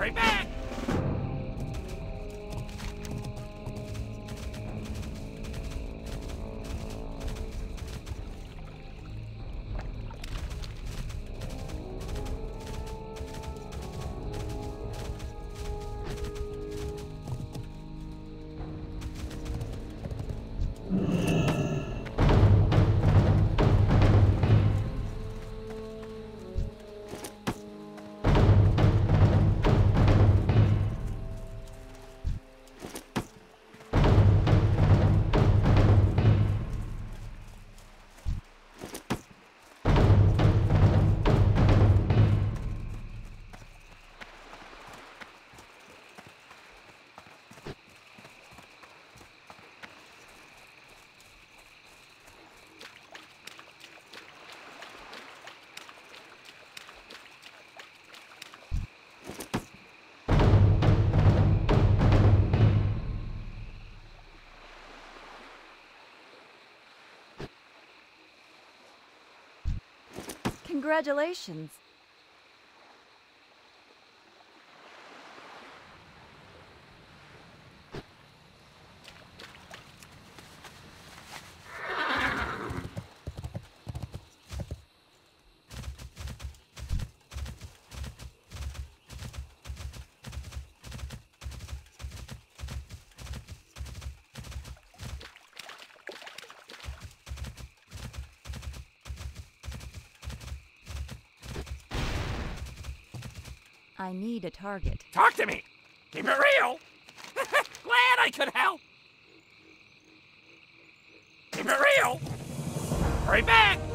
Hurry back! Congratulations. I need a target. Talk to me! Keep it real! Glad I could help! Keep it real! Hurry back!